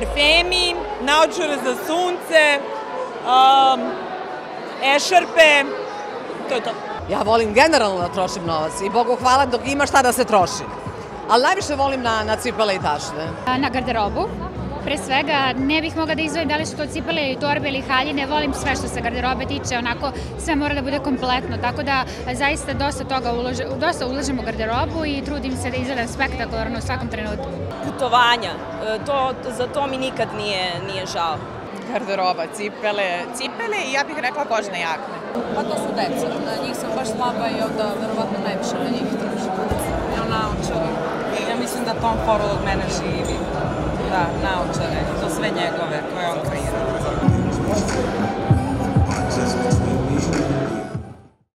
parfemi, naočare za sunce, ešarpe, to je to. Ja volim generalno da trošim novac i Bogu hvala dok ima šta da se troši. Ali najviše volim na cipele i tašne. Na garderobu. Pre svega, ne bih mogla da izdvojim da li su to cipele ili torbe ili haljine, volim sve što se garderobe tiče, onako sve mora da bude kompletno, tako da zaista dosta ulažem u garderobu i trudim se da izgledam spektakularno u svakom trenutku. Putovanja, za to mi nikad nije žao. Garderoba, cipele i ja bih rekla kožne jakne. Pa to su deca, na njih sam baš slaba i onda verovatno najviše na njih trošim. Naočare. Ja mislim da Tom Ford od mene živi. Da, naočare, to sve njegove koje on kreira.